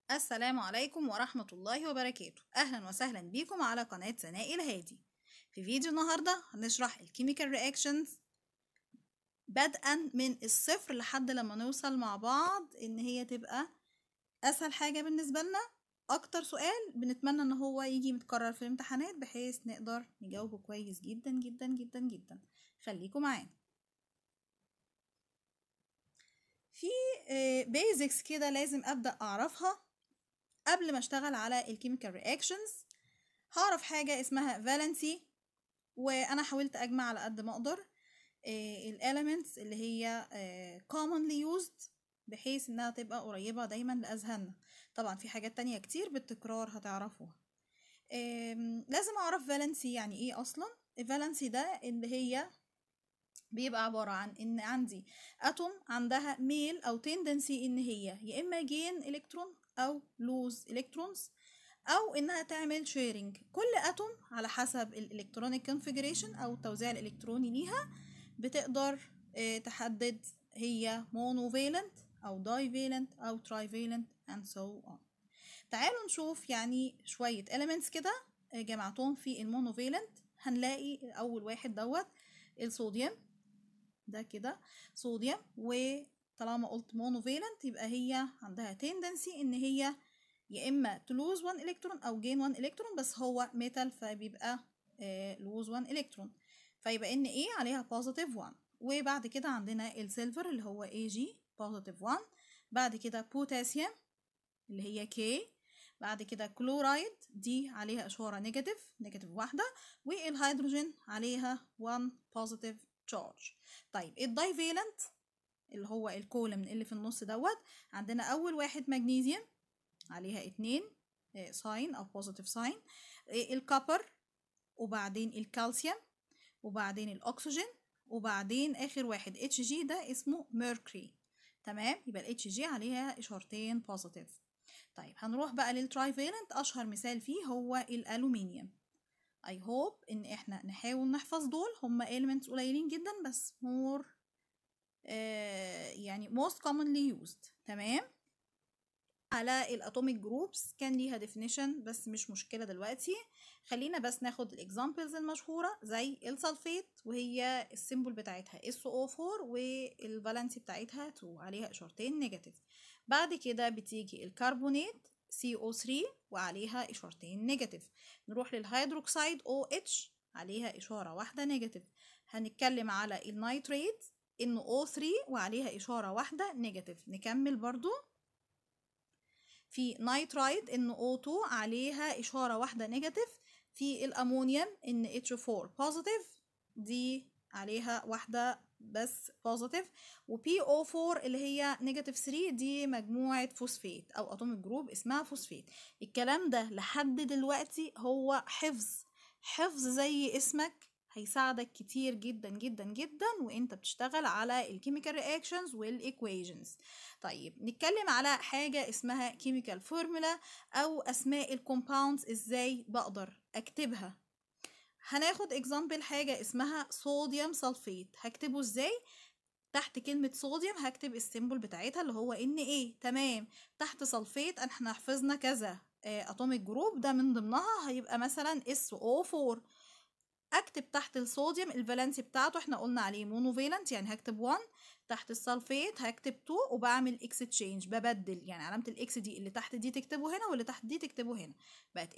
السلام عليكم ورحمة الله وبركاته. أهلا وسهلا بكم على قناة سناء الهادي. في فيديو النهاردة هنشرح الكيميكال رياكشنز بدءا من الصفر لحد لما نوصل مع بعض إن هي تبقى أسهل حاجة بالنسبة لنا. أكتر سؤال بنتمنى إن هو يجي متكرر في الامتحانات بحيث نقدر نجاوبه كويس جدا جدا جدا جدا. خليكم معانا. في بيزكس كده لازم أبدأ أعرفها قبل ما اشتغل على الكيميكال رياكشنز. هعرف حاجة اسمها فالنسي، وانا حاولت اجمع على قد ما اقدر الاليمنتس اللي هي commonly used بحيث انها تبقى قريبة دايما لاذهاننا. طبعا في حاجات تانية كتير بالتكرار هتعرفوها. لازم اعرف فالنسي يعني ايه اصلا. الفالنسي ده اللي هي بيبقى عبارة عن ان عندي اتوم عندها ميل او تندنسي ان هي يا اما جين الكترون او لوز الكترونز او انها تعمل شيرنج. كل اتوم على حسب الالكترونيك كونفيجريشن او التوزيع الالكتروني ليها بتقدر تحدد هي مونوفالنت او دايفالنت او ترايفالنت and so on. تعالوا نشوف يعني شوية elements كده جمعتهم في المونوفالنت. هنلاقي اول واحد دوت الصوديوم ده كده صوديوم، وطالما قلت مونوفالنت يبقى هي عندها تندنسي ان هي يا اما تلوز 1 الكترون او جين 1 الكترون، بس هو ميتال فبيبقى لوز 1 الكترون، فيبقى ان ايه عليها بوزيتيف 1. وبعد كده عندنا السيلفر اللي هو اي جي بوزيتيف 1. بعد كده بوتاسيوم اللي هي كي. بعد كده كلورايد دي عليها اشاره نيجاتيف واحده. والهيدروجين عليها 1 بوزيتيف تشارج. طيب الدايفالنت اللي هو الكولوم اللي في النص دوت عندنا اول واحد مغنيسيوم عليها 2 ساين او بوزيتيف ساين. الكوبر وبعدين الكالسيوم وبعدين الاكسجين وبعدين اخر واحد اتش جي ده اسمه ميركوري. تمام، يبقى الاتش جي عليها اشارتين بوزيتيف. طيب هنروح بقى للترايفالنت. اشهر مثال فيه هو الالومنيوم. اي هوب ان احنا نحاول نحفظ دول، هم elements قليلين جدا بس more يعني most commonly used. تمام. على الاتوميك جروبس كان ليها definition بس مش مشكلة دلوقتي. خلينا بس ناخد الاكزامبلز المشهورة زي السلفيت، وهي السيمبل بتاعتها SO4 والفالنسي بتاعتها 2 عليها اشارتين نيجاتيف. بعد كده بتيجي الكربونات CO3 وعليها اشارتين نيجاتيف. نروح للهيدروكسيد OH عليها اشارة واحدة نيجاتيف. هنتكلم على النيتريت NO3 وعليها اشارة واحدة نيجاتيف. نكمل برضو في نيترايت NO2 عليها إشارة واحدة نيجاتيف. في الأمونيوم NH4 بوزيتيف دي عليها واحدة بس بوزيتيف. و PO4 اللي هي نيجاتيف 3 دي مجموعة فوسفات أو أتوميك جروب اسمها فوسفات. الكلام ده لحد دلوقتي هو حفظ زي اسمك، هيساعدك كتير جدا جدا جدا وانت بتشتغل على الكيميكال رياكشنز والايكويشنز. طيب نتكلم على حاجة اسمها كيميكال فورمولا أو أسماء الكومباوندز إزاي بقدر أكتبها. هناخد اكزامبل حاجة اسمها صوديوم سلفيت. هكتبه إزاي؟ تحت كلمة صوديوم هكتب السيمبل بتاعتها اللي هو Na. تمام. تحت سلفيت احنا حفظنا كذا اتوميك جروب، ده من ضمنها هيبقى مثلا SO4. اكتب تحت الصوديوم الفالنسي بتاعته احنا قلنا عليه مونوفالنت يعني هكتب 1. تحت السلفيت هكتب 2 وبعمل اكستشينج ببدل، يعني علامة الاكس دي اللي تحت دي تكتبه هنا واللي تحت دي تكتبه هنا. بقت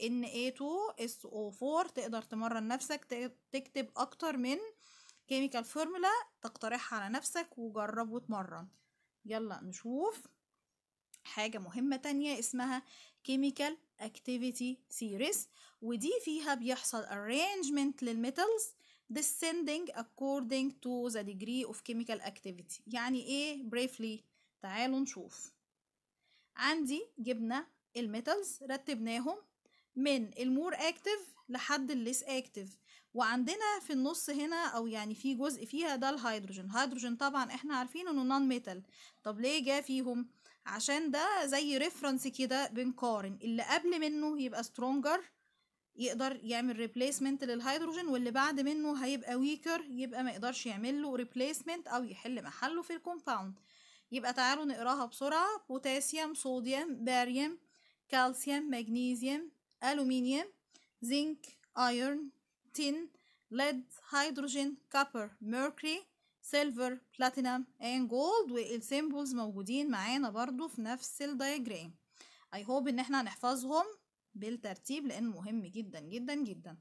Na2SO4. تقدر تمرن نفسك تكتب اكتر من كيميكال فورمولا تقترحها على نفسك وجرب وتمرن. يلا نشوف حاجة مهمة تانية اسمها chemical activity series، ودي فيها بيحصل arrangement للميتالز descending according to the degree of chemical activity. يعني ايه briefly؟ تعالوا نشوف. عندي جبنا الميتالز رتبناهم من المور اكتف لحد الليس اكتف، وعندنا في النص هنا او يعني في جزء فيها ده الهيدروجين طبعا احنا عارفين انه نون ميتال. طب ليه جا فيهم؟ عشان ده زي ريفرنس كده بنقارن اللي قبل منه يبقى سترونجر يقدر يعمل ريبليسمنت للهيدروجين، واللي بعد منه هيبقى ويكر يبقى ما يقدرش يعمل له ريبليسمنت او يحل محله في الكومباوند. يبقى تعالوا نقراها بسرعة. بوتاسيوم صوديوم باريوم كالسيوم، مغنيسيوم، ألومنيوم، زنك، ايرون، تين، lead، هيدروجين، كوبر، ميركوري، سيلفر، بلاتينم and جولد. والسيمبلز موجودين معانا برضو في نفس الدياجرام. I hope ان احنا هنحفظهم بالترتيب لانه مهم جدا جدا جدا.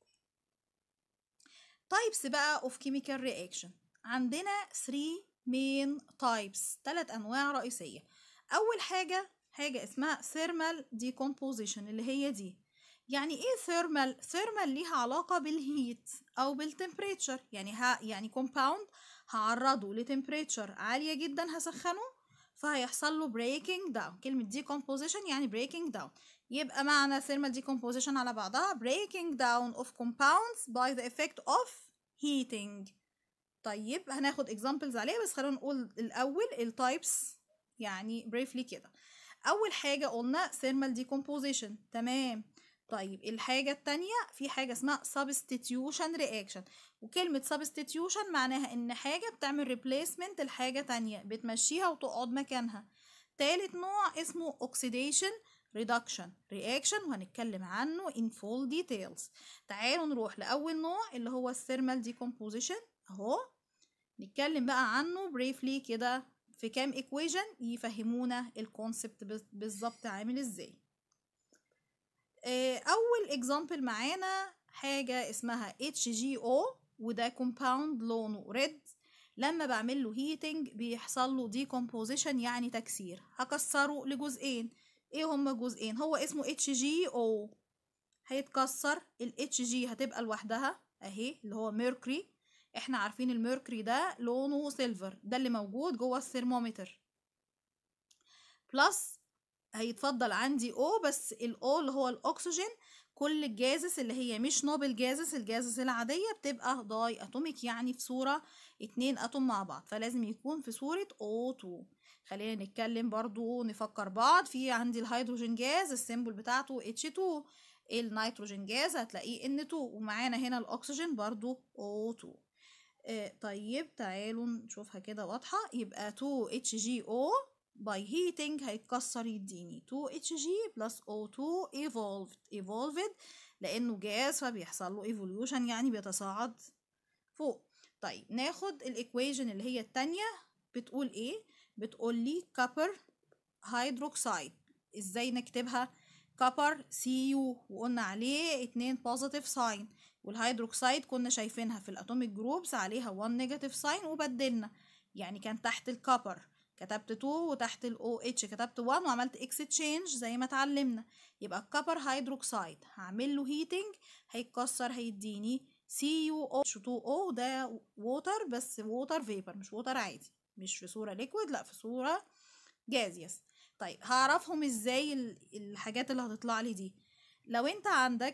types بقى of chemical reaction. عندنا 3 main types، 3 انواع رئيسية. اول حاجة اسمها thermal decomposition اللي هي دي. يعني ايه thermal؟ thermal ليها علاقة بالهيت او بالتمبريتشر. يعني compound هعرضه لتمبريتشر عالية جدا، هسخنه فهيحصل له breaking down. كلمة decomposition يعني breaking down. يبقى معنى thermal decomposition على بعضها breaking down of compounds by the effect of heating. طيب هناخد examples عليه، بس خلينا نقول الأول التايبس يعني briefly كده. أول حاجة قلنا thermal decomposition، تمام. طيب الحاجة التانية في حاجة اسمها substitution reaction. وكلمة substitution معناها إن حاجة بتعمل replacement لحاجة تانية، بتمشيها وتقعد مكانها. تالت نوع اسمه oxidation reduction reaction، وهنتكلم عنه in full details. تعالوا نروح لأول نوع اللي هو الثيرمال decomposition أهو. نتكلم بقى عنه briefly كده في كام equation يفهمونا الكونسبت بالظبط عامل ازاي. أول example معانا حاجة اسمها HGO، وده compound لونه red. لما بعمل له heating بيحصل له decomposition يعني تكسير. هكسره لجزئين. ايه هما جزئين؟ هو اسمه HGO، هيتكسر. ال HG هتبقى لوحدها اهي اللي هو ميركوري. احنا عارفين الميركوري ده لونه سيلفر، ده اللي موجود جوه الثرمومتر. بلس هيتفضل عندي O، بس ال O اللي هو الأكسجين. كل الجازس اللي هي مش نوبل جازس، الجازس العادية بتبقى داي أتوميك، يعني في صورة 2 أتوم مع بعض، فلازم يكون في صورة O2. خلينا نتكلم برضو نفكر بعض. في عندي الهيدروجين جاز السيمبل بتاعته H2، النيتروجين جاز هتلاقيه N2، ومعانا هنا الأكسجين برضو O2. طيب تعالوا نشوفها كده واضحة. يبقى 2HGO by heating هيتكسر يديني 2HG plus O2 evolved لأنه جاز فبيحصل له evolution يعني بيتصاعد فوق. طيب ناخد الإيكويجن اللي هي التانية. بتقول إيه؟ بتقول لي كوبر هيدروكسيد. إزاي نكتبها؟ كوبر CU، وقلنا عليه 2 positive sign، والهيدروكسيد كنا شايفينها في الأتوميك جروبس عليها 1 negative sign وبدلنا. يعني كان تحت الكوبر كتبت 2 وتحت ال OH كتبت 1 وعملت اكستشينج زي ما اتعلمنا. يبقى الكوبر هيدروكسيد هعمل له هيتنج هيتكسر هيديني CuOH2O. ده ووتر، بس ووتر فيبر مش ووتر عادي، مش في صورة ليكويد، لا في صورة جازيوس. طيب هعرفهم ازاي الحاجات اللي هتطلع لي دي؟ لو انت عندك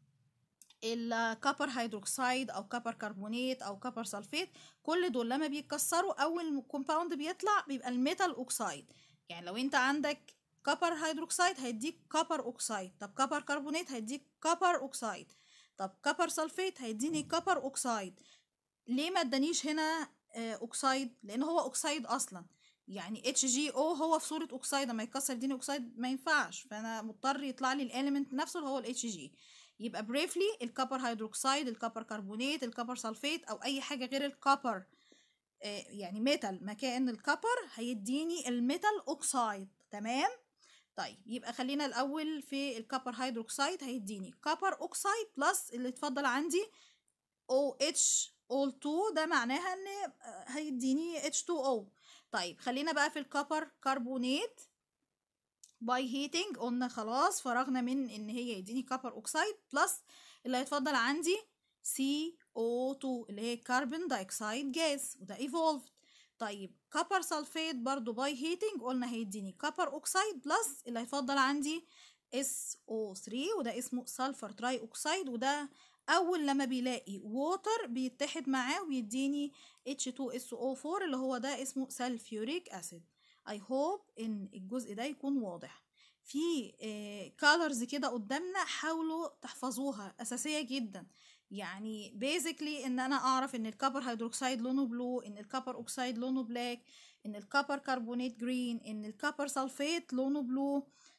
الكوبر هيدروكسيد او كوبر كربونات او كوبر سلفيت، كل دول لما بيتكسروا اول كومباوند بيطلع بيبقى الميتال اوكسايد. يعني لو انت عندك كوبر هيدروكسيد هيديك كوبر اوكسايد، طب كوبر كربونات هيديك كوبر اوكسايد، طب كوبر سلفيت هيديني كوبر اوكسايد. ليه ما ادانيش هنا اوكسايد؟ لان هو اوكسايد اصلا. يعني HGO هو في صورة اوكسايد، لما يتكسر يديني اوكسايد ما ينفعش، فانا مضطر يطلع لي الاليمنت نفسه اللي هو ال HG. يبقى بريفلي الكوبر هيدروكسيد، الكوبر كربونات، الكوبر سلفيت، او اي حاجه غير الكوبر يعني ميتال مكان الكوبر هيديني الميتال اوكسايد. تمام. طيب يبقى خلينا الاول في الكوبر هيدروكسيد هيديني كوبر اوكسايد بلس اللي اتفضل عندي OH all 2، ده معناها ان هيديني H2O. طيب خلينا بقى في الكوبر كربونات باي هيتنج. قلنا خلاص فرغنا من ان هي يديني كوبر اوكسايد بلس اللي هيتفضل عندي CO2 اللي هي كربون دايوكسيد جاز، وده ايفولفد. طيب كوبر سلفيت برضو باي هيتنج قلنا هيديني كوبر اوكسايد بلس اللي هيتفضل عندي SO3 وده اسمه سلفر تراي اوكسايد، وده اول لما بيلاقي ووتر بيتحد معاه ويديني H2SO4 اللي هو ده اسمه سلفيوريك اسيد. I hope ان الجزء ده يكون واضح. في colors كده قدامنا حاولوا تحفظوها، اساسية جدا. يعني basically ان انا اعرف ان الكوبر هيدروكسيد لونه بلو، ان الكوبر اوكسيد لونه بلاك، ان الكوبر كربونات جرين، ان الكوبر سلفيت لونه بلو.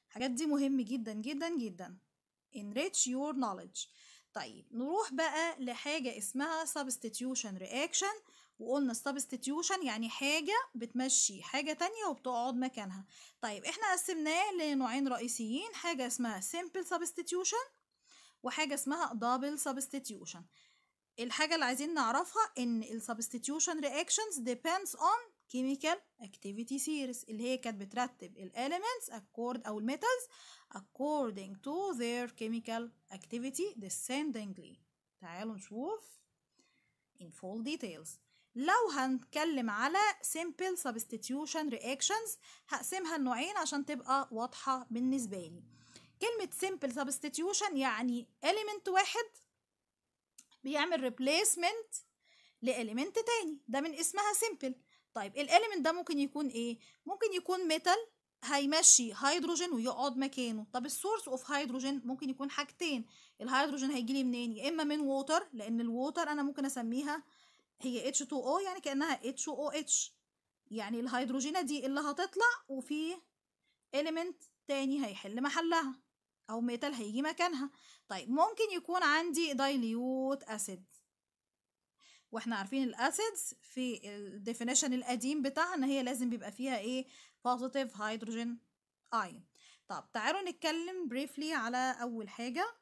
الحاجات دي مهم جدا جدا جدا. enrich your knowledge. طيب نروح بقى لحاجة اسمها substitution reaction. وقلنا substitution يعني حاجة بتمشي حاجة تانية وبتقعد مكانها. طيب احنا قسمناه لنوعين رئيسيين، حاجة اسمها simple substitution وحاجة اسمها double substitution. الحاجة اللي عايزين نعرفها ان ال substitution reactions depends on chemical activity series اللي هي كانت بترتب ال elements أو ال metals according to their chemical activity descendingly. تعالوا نشوف in full details. لو هنتكلم على simple substitution reactions هقسمها لنوعين عشان تبقى واضحة بالنسبة لي. كلمة simple substitution يعني element واحد بيعمل replacement لإليمنت تاني، ده من اسمها simple. طيب الإليمنت ده ممكن يكون ايه؟ ممكن يكون ميتال هيمشي هيدروجين ويقعد مكانه. طب السورس اوف هيدروجين ممكن يكون حاجتين. الهيدروجين هيجيلي منين؟ يا اما من ووتر، لان الووتر انا ممكن اسميها هي H2O يعني كأنها HOH، يعني الهيدروجينة دي اللي هتطلع وفي إليمنت تاني هيحل محلها او ميتال هيجي مكانها. طيب ممكن يكون عندي دايليوت اسيد، واحنا عارفين الاسيدز في الديفينيشن القديم بتاعها ان هي لازم بيبقى فيها ايه؟ بوزيتيف هيدروجين ايون. طب تعالوا نتكلم بريفلي على اول حاجه.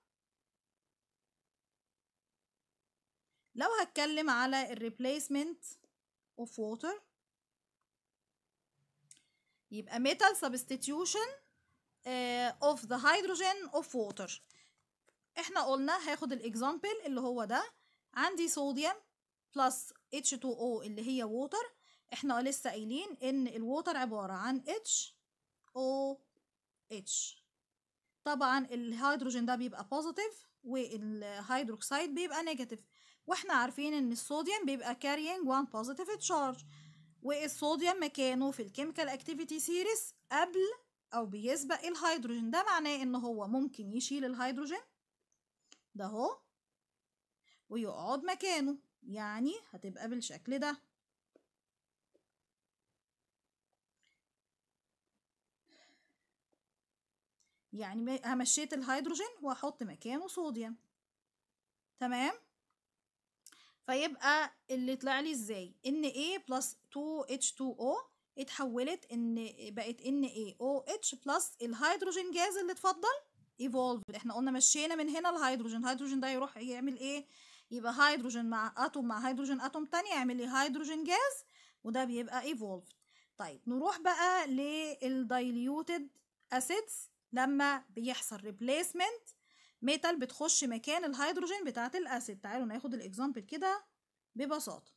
لو هتكلم على الريبليسمنت اوف ووتر يبقى metal substitution of the hydrogen of water. احنا قلنا هاخد الاكزامبل اللي هو ده، عندي صوديوم بلس H2O اللي هي ووتر. احنا لسه قايلين ان الووتر عبارة عن HOH. طبعا الهيدروجين ده بيبقى بوزيتيف والهيدروكسيد بيبقى نيجاتيف، واحنا عارفين ان الصوديوم بيبقى carrying one positive charge، والصوديوم مكانه في الكيميكال اكتيفيتي سيريس قبل او بيسبق الهيدروجين. ده معناه ان هو ممكن يشيل الهيدروجين ده اهو ويقعد مكانه، يعني هتبقى بالشكل ده. يعني همشيت الهيدروجين وهحط مكانه صوديوم. تمام، فيبقى اللي طلع لي ازاي؟ Na بلس 2H2O اتحولت ان بقت NaOH بلس الهيدروجين جاز اللي اتفضل evolved. احنا قلنا مشينا من هنا الهيدروجين ده يروح يعمل ايه؟ يبقى هيدروجين مع اتوم مع هيدروجين اتوم تانية يعمل لي هيدروجين جاز، وده بيبقى evolved. طيب نروح بقى للدايليوتد اسيدز. لما بيحصل ريبليسمنت ميتال بتخش مكان الهيدروجين بتاعت الاسيد. تعالوا ناخد الاكزامبل كده ببساطة.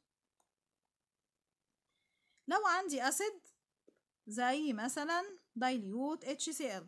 لو عندي اسيد زي مثلا دايليوت HCl،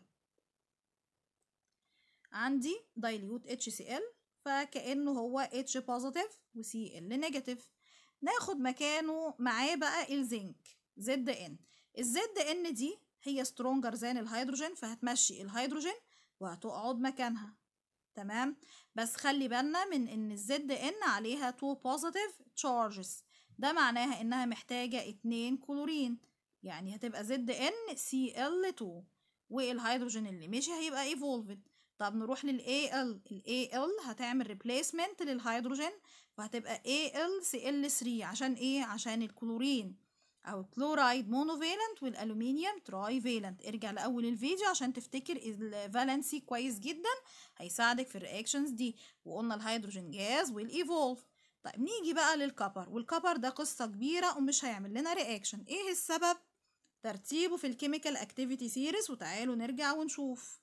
عندي دايليوت HCl فكأنه هو H بوزيتيف و Cl نيجاتيف. ناخد مكانه معاه بقى الزنك ZN. الZN دي هي سترونجر ذان الهيدروجين، فهتمشي الهيدروجين وهتقعد مكانها. تمام، بس خلي بالنا من ان الZN عليها 2 positive charges، ده معناها انها محتاجة 2 كلورين، يعني هتبقى ZnCl2 والهيدروجين اللي مشي هيبقى evolved. طب نروح للAl. الAl هتعمل replacement للهيدروجين فهتبقى AlCl3. عشان ايه؟ عشان الكلورين او الكلورايد مونوفالنت والالومنيوم تراي فالنت. ارجع لاول الفيديو عشان تفتكر الفالنسي كويس جدا، هيساعدك في الرياكشنز دي. وقلنا الهيدروجين جاز والايفولف. طيب نيجي بقى للكبر، والكبر ده قصة كبيرة ومش هيعمل لنا رياكشن. ايه السبب؟ ترتيبه في الكيميكال اكتيفيتي سيريس. وتعالوا نرجع ونشوف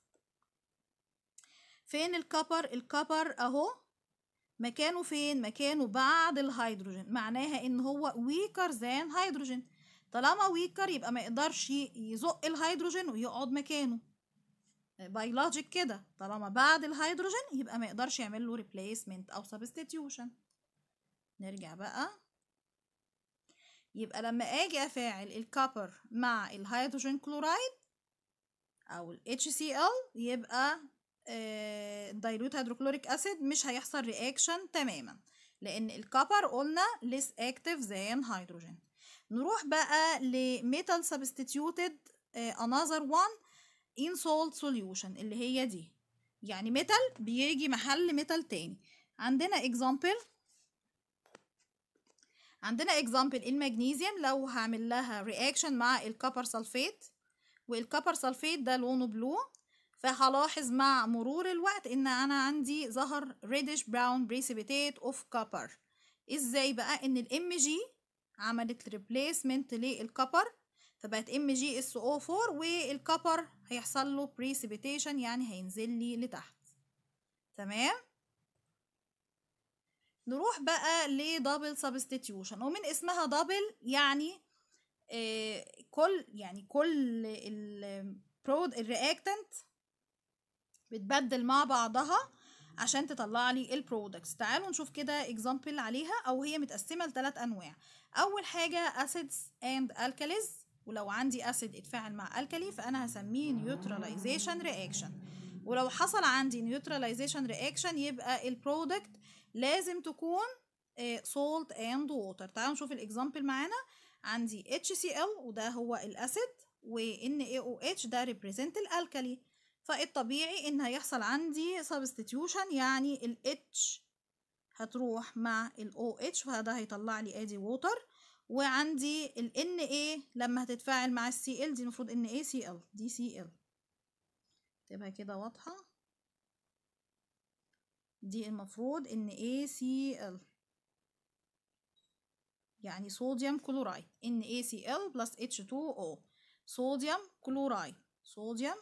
فين الكبر. الكبر اهو مكانه فين؟ مكانه بعد الهيدروجين، معناها ان هو weaker than هيدروجين. طالما weaker يبقى ما يقدرش يزق الهيدروجين ويقعد مكانه. بيولوجيك كده، طالما بعد الهيدروجين يبقى ما يقدرش يعمل له replacement او substitution. نرجع بقى، يبقى لما اجي افاعل الكبر مع الهيدروجين كلورايد او ال HCl يبقى دايلوت هيدروكلوريك اسيد مش هيحصل رياكشن تماما، لان الكبر قلنا less active than hydrogen. نروح بقى لميتال substituted another one in salt solution اللي هي دي، يعني ميتال بيجي محل ميتال تاني. عندنا example المغنيسيوم لو هعمل لها reaction مع الكبر سلفيت، والكبر سلفيت ده لونه بلو، فهلاحظ مع مرور الوقت ان انا عندي ظهر reddish brown precipitate of copper. ازاي بقى؟ ان الام جي عملت replacement للكبر فبقت MgSO4 والكبر هيحصل له precipitation يعني هينزل لي لتحت. تمام. نروح بقى لدبل سبستيتيوشن، ومن اسمها دبل يعني كل الرياكتنت بتبدل مع بعضها عشان تطلع لي البرودكتس. تعالوا نشوف كده اكزامبل عليها، او هي متقسمه لثلاث انواع. اول حاجه اسيدز اند الكاليز، ولو عندي اسيد اتفاعل مع الكالي فانا هسميه نيوتراليزيشن رياكشن، ولو حصل عندي نيوتراليزيشن رياكشن يبقى البرودكت لازم تكون سولت اند ووتر. تعالوا نشوف الاكزامبل معانا. عندي HCl وده هو الاسيد، و NaOH ده ريبريزنت الالكالي، فالطبيعي ان هيحصل عندي substitution، يعني ال H هتروح مع ال OH فده هيطلع لي ادي ووتر، وعندي ال Na لما هتتفاعل مع ال Cl دي المفروض NaCl دي Cl، تبقى كده واضحة، دي المفروض NaCl يعني صوديوم كلورايد، NaCl plus H2O، صوديوم كلورايد، صوديوم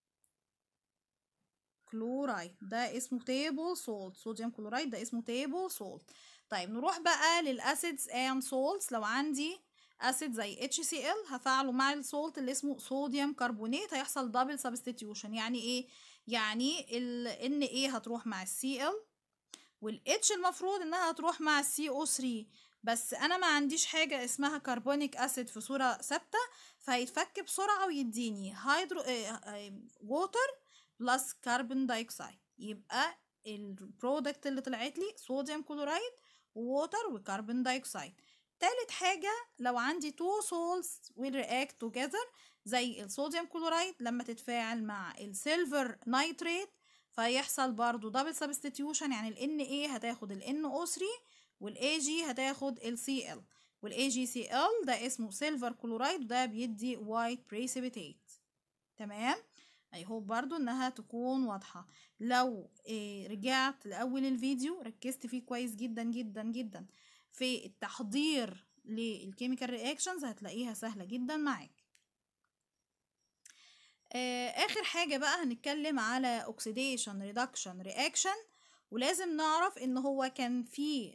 كلورايد ده اسمه تيبل سولت، صوديوم كلورايد ده اسمه تيبل سولت. طيب نروح بقى للاسيدز اند سولتس. لو عندي اسيد زي HCl هفعله مع السولت اللي اسمه صوديوم كربونات، هيحصل دبل سبستيتيوشن. يعني ايه؟ يعني ال Na هتروح مع الCl، والH المفروض انها هتروح مع CO3، بس انا ما عنديش حاجه اسمها كربونيك اسيد في صوره ثابته، فهيتفك بسرعه ويديني هيدرو ووتر بلس كربون دايوكسيد، يبقى البرودكت اللي طلعت لي صوديوم كلورايد ووتر وكربون دايوكسيد. تالت حاجة لو عندي two salts will react together زي الصوديوم كلورايد لما تتفاعل مع السيلفر نايتريت فيحصل برضو دبل سبستيتيوشن، يعني ال Na هتاخد ال NO3 وال Ag هتاخد ال Cl، وال AgCl ده اسمه سيلفر كلورايد وده بيدي وايت بريسيبيتيت. تمام. اي هوب برضو انها تكون واضحة. لو رجعت لأول الفيديو ركزت فيه كويس جدا جدا جدا في التحضير للكيميكال رياكشنز هتلاقيها سهلة جدا معاك. اخر حاجة بقى هنتكلم على اوكسيديشن ريدكشن رياكشن، ولازم نعرف ان هو كان في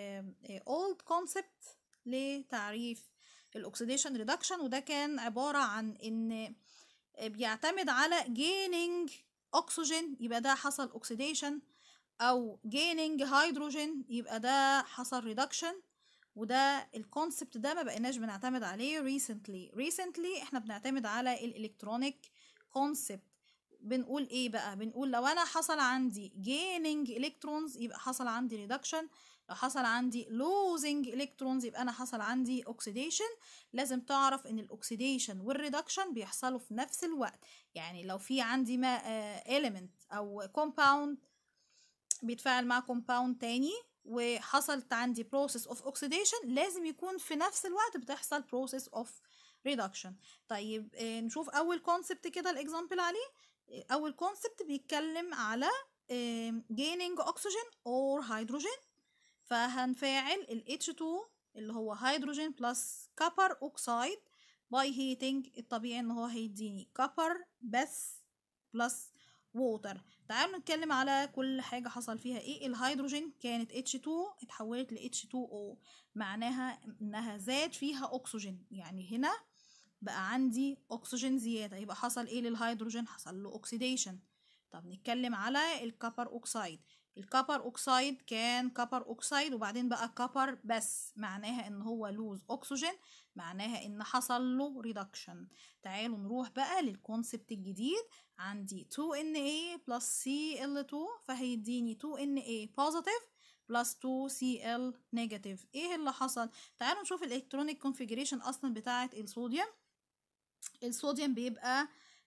old concept لتعريف الاوكسيديشن ريدكشن، وده كان عبارة عن ان بيعتمد على gaining oxygen يبقى ده حصل oxidation، او gaining hydrogen يبقى ده حصل reduction، وده الكونسبت ده ما بقيناش بنعتمد عليه recently احنا بنعتمد على الالكترونيك كونسبت. بنقول ايه بقى؟ بنقول لو انا حصل عندي gaining electrons يبقى حصل عندي reduction، لو حصل عندي losing electrons يبقى انا حصل عندي oxidation. لازم تعرف ان الاكسيديشن والريدكشن بيحصلوا في نفس الوقت، يعني لو في عندي ما element او compound بيتفاعل مع compound تاني وحصلت عندي process of oxidation لازم يكون في نفس الوقت بتحصل process of reduction. طيب نشوف اول concept كده الاكزامبل عليه. اول concept بيتكلم على gaining oxygen or hydrogen، فهنفاعل ال H2 اللي هو هيدروجين بلس كوبر اوكسايد باي هيتنج، الطبيعي ان هو هيديني كوبر بس بلس ووتر. تعالوا نتكلم على كل حاجة حصل فيها ايه. الهيدروجين كانت H2 اتحولت ل H2O، معناها انها زاد فيها اكسجين، يعني هنا بقى عندي اكسجين زيادة، يبقى حصل ايه للهيدروجين؟ حصل له اوكسيديشن. طب نتكلم على الكوبر اوكسايد. الكوبر اوكسايد كان كوبر اوكسايد وبعدين بقى كوبر بس، معناها ان هو لوز اكسجين، معناها ان حصل له ريدكشن. تعالوا نروح بقى للكونسبت الجديد. عندي 2Na plus Cl2 فهيديني 2Na positive plus 2Cl negative. ايه اللي حصل؟ تعالوا نشوف الالكترونيك كونفيجريشن اصلا بتاعه الصوديوم. الصوديوم بيبقى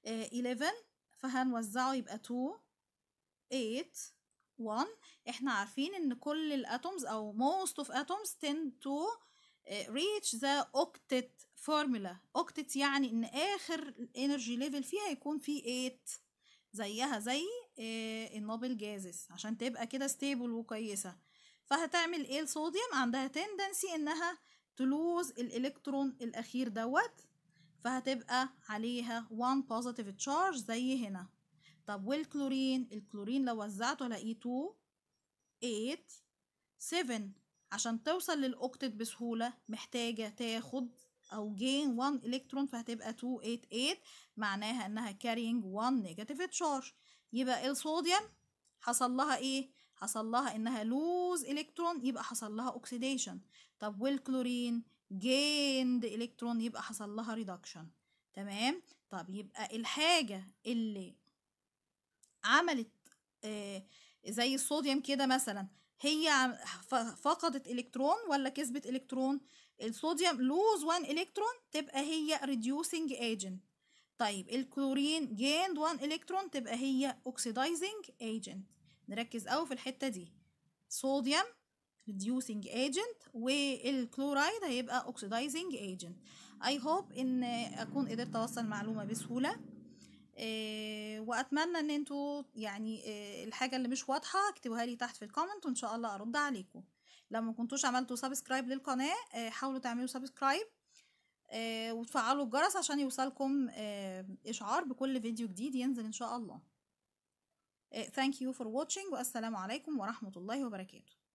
11 فهنوزعه يبقى 2 8 1. احنا عارفين ان كل الاتومز او most of atoms tend to reach the octet formula. octet يعني ان اخر energy level فيها يكون فيه 8 زيها زي النوبل جازز عشان تبقى كده ستيبل وكويسة. فهتعمل ايه الصوديوم؟ عندها تندنسي انها تلوز الالكترون الاخير دوت، فهتبقى عليها 1 positive charge زي هنا. طب والكلورين؟ الكلورين لو وزعته هلاقيه 2 8 7. عشان توصل للاوكتت بسهولة محتاجة تاخد او gain 1 الكترون، فهتبقى 288 معناها انها carrying 1 negative charge. يبقى الصوديوم حصل لها ايه؟ حصل لها انها lose الكترون، يبقى حصل لها oxidation. طب والكلورين gained الكترون، يبقى حصل لها reduction. تمام. طب يبقى الحاجة اللي عملت زي الصوديوم كده مثلا، هي فقدت الكترون ولا كسبت الكترون؟ الصوديوم lose 1 الكترون تبقى هي reducing agent. طيب الكلورين gained 1 الكترون تبقى هي oxidizing agent. نركز قوي في الحتة دي، صوديوم reducing agent والكلورايد هيبقى oxidizing agent. I hope ان اكون قدرت اوصل معلومة بسهولة. واتمنى ان انتوا يعني الحاجه اللي مش واضحه اكتبوها لي تحت في الكومنت وان شاء الله ارد عليكم. لو ما كنتوش عملتوا سبسكرايب للقناه حاولوا تعملوا سبسكرايب وتفعلوا الجرس عشان يوصلكم اشعار بكل فيديو جديد ينزل ان شاء الله. Thank you for watching والسلام عليكم ورحمه الله وبركاته.